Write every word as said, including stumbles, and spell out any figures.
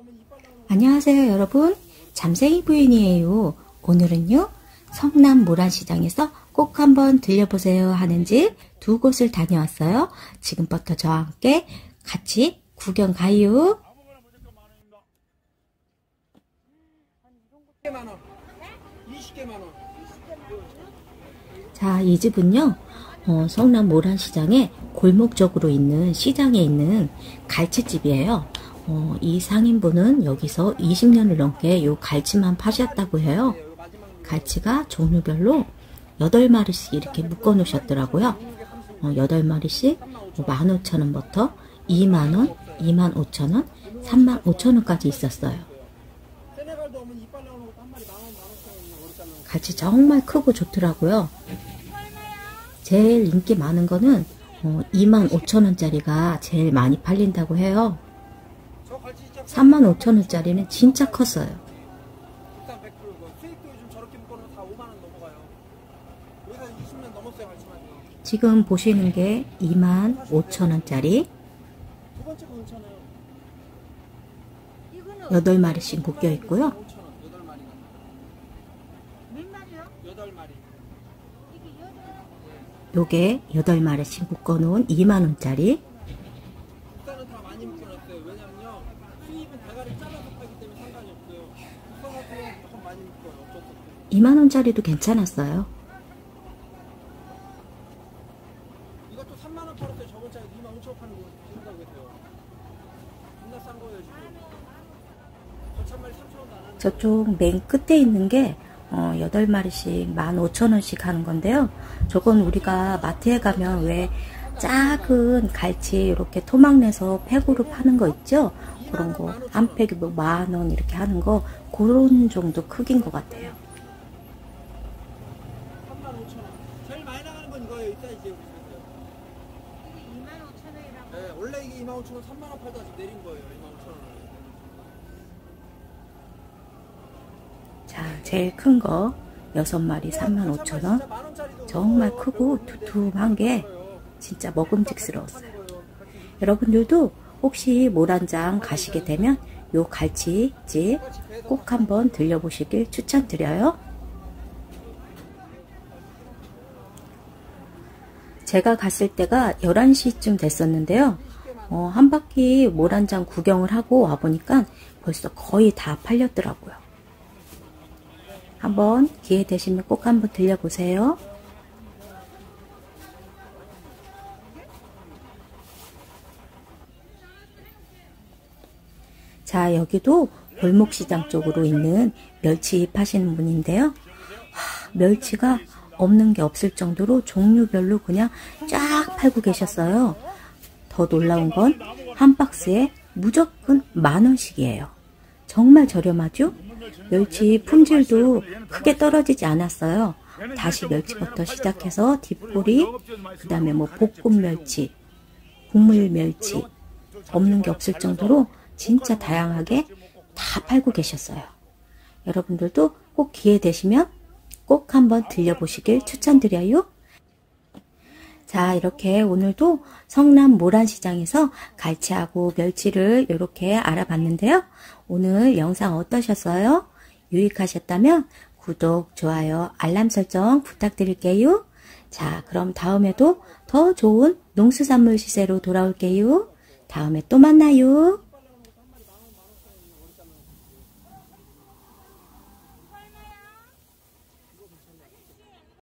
안녕하세요 여러분, 잠생이 부인이에요. 오늘은요 성남 모란시장에서 꼭 한번 들려보세요 하는 집 두 곳을 다녀왔어요. 지금부터 저와 함께 같이 구경 가요. 자, 이 집은요 어, 성남 모란시장에 골목적으로 있는 시장에 있는 갈치집이에요. 어, 이 상인분은 여기서 이십 년을 넘게 요 갈치만 파셨다고 해요. 갈치가 종류별로 여덟 마리씩 이렇게 묶어 놓으셨더라고요. 어, 여덟 마리씩 만 오천 원부터 이만 원, 이만 오천 원, 삼만 오천 원까지 있었어요. 갈치 정말 크고 좋더라고요. 제일 인기 많은 거는 어, 이만 오천 원짜리가 제일 많이 팔린다고 해요. 삼만 오천 원짜리는 진짜 컸어요. 지금 보시는 게 이만 오천 원짜리 여덟 마리씩 묶여 있고요. 요게 여덟 마리씩 묶어 놓은 이만 원짜리. 이만 원짜리도 괜찮았어요. 이것도 삼만 원 팔았어요. 저번 차에 이만 오천 원 파는 거 준다고 했어요. 존나 싼 거예요, 지금. 저천 마리 삼천 원도 안 하는. 저쪽 맨 끝에 있는 게 어, 여덟 마리씩 만 오천 원씩 하는 건데요. 저건 우리가 마트에 가면 왜 작은 갈치 이렇게 토막 내서 팩으로 파는 거 있죠? 그런 거 한 팩이 뭐 만 원 이렇게 하는 거 그런 정도 크기인 것 같아요. 삼만 오천 원. 제일 많이 나가는 건 이거예요. 이따 이제 이게 이만 오천 원이라고. 네, 원래 이게 이만 오천 원, 삼만 원 팔다 지금 내린 거예요. 이만 오천 원. 자, 제일 큰 거 여섯 마리 삼만 오천 원. 정말 크고 두툼한 게 진짜 먹음직스러웠어요. 여러분들도 혹시 모란장 가시게 되면 요 갈치집 꼭 한번 들려보시길 추천드려요. 제가 갔을 때가 열한 시쯤 됐었는데요. 어, 한 바퀴 모란장 구경을 하고 와보니까 벌써 거의 다 팔렸더라고요. 한번 기회 되시면 꼭 한번 들려보세요. 자, 여기도 골목시장 쪽으로 있는 멸치 파시는 분인데요. 하, 멸치가 없는 게 없을 정도로 종류별로 그냥 쫙 팔고 계셨어요. 더 놀라운 건 한 박스에 무조건 만 원씩이에요. 정말 저렴하죠? 멸치 품질도 크게 떨어지지 않았어요. 다시 멸치부터 시작해서 뒷꼬리, 그 다음에 뭐 볶음 멸치, 국물 멸치, 없는 게 없을 정도로 진짜 다양하게 다 팔고 계셨어요. 여러분들도 꼭 기회 되시면 꼭 한번 들려보시길 추천드려요. 자, 이렇게 오늘도 성남 모란시장에서 갈치하고 멸치를 이렇게 알아봤는데요. 오늘 영상 어떠셨어요? 유익하셨다면 구독, 좋아요, 알람 설정 부탁드릴게요. 자, 그럼 다음에도 더 좋은 농수산물 시세로 돌아올게요. 다음에 또 만나요.